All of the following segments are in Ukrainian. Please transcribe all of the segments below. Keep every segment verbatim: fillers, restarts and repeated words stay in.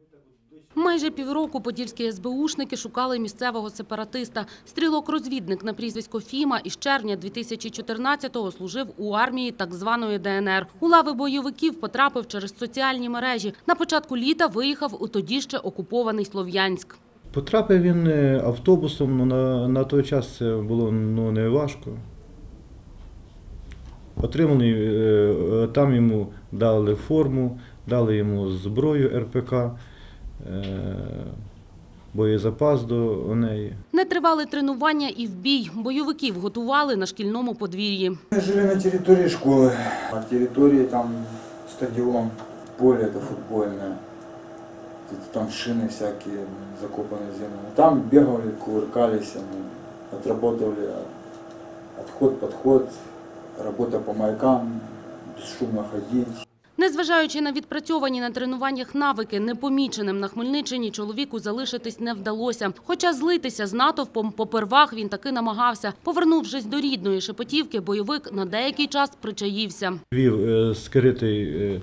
Майже півроку подільські ес бе у-шники шукали місцевого сепаратиста. Стрілок-розвідник на прізвисько Фіма із червня дві тисячі чотирнадцятого служив у армії так званої де ен ер. У лави бойовиків потрапив через соціальні мережі. На початку літа виїхав у тоді ще окупований Слов'янськ. Потрапив він автобусом, ну, на, на той час це було ну, не важко. Отриманий, там йому дали форму, дали йому зброю ер пе ка, боєзапас до неї. Не тривали тренування і в бій. Бойовиків готували на шкільному подвір'ї. Ми жили на території школи. На території там стадіон, поле це футбольне. Там шини всякі закопані в землю. Там бігали, кувыркалися, отработали отход, подход, робота по маякам, безшумно ходити. Незважаючи на відпрацьовані на тренуваннях навики, непоміченим на Хмельниччині чоловіку залишитись не вдалося. Хоча злитися з натовпом попервах він таки намагався. Повернувшись до рідної Шепетівки, бойовик на деякий час причаївся. Вів скритий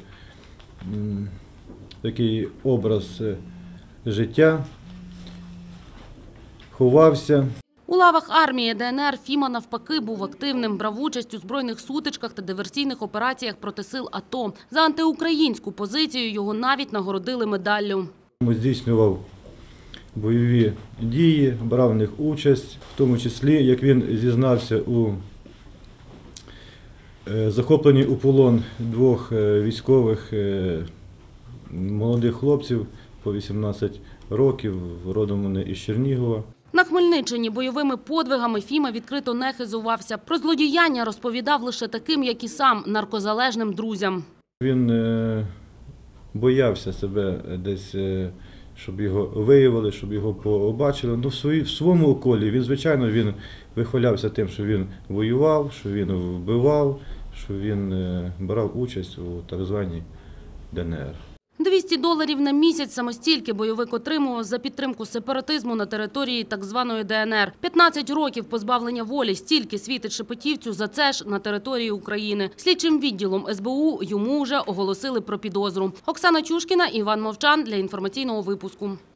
такий образ життя, ховався. У лавах армії де ен ер Фіма навпаки був активним, брав участь у збройних сутичках та диверсійних операціях проти сил а то. За антиукраїнську позицію його навіть нагородили медаллю. Здійснював бойові дії, брав в них участь, в тому числі, як він зізнався, у захопленні у полон двох військових молодих хлопців по вісімнадцять років, родом вони із Чернігова. На Хмельниччині бойовими подвигами Фіма відкрито не хизувався. Про злодіяння розповідав лише таким, як і сам, наркозалежним друзям. Він боявся себе десь, щоб його виявили, щоб його побачили. Ну, в своєму околі він, звичайно, він вихвалявся тим, що він воював, що він вбивав, що він брав участь у так званій де ен ер. двісті доларів на місяць саме стільки бойовик отримував за підтримку сепаратизму на території так званої де ен ер. п'ятнадцять років позбавлення волі стільки світить шепетівцю за це ж на території України. Слідчим відділом ес бе у йому вже оголосили про підозру. Оксана Чушкіна, Іван Мовчан для інформаційного випуску.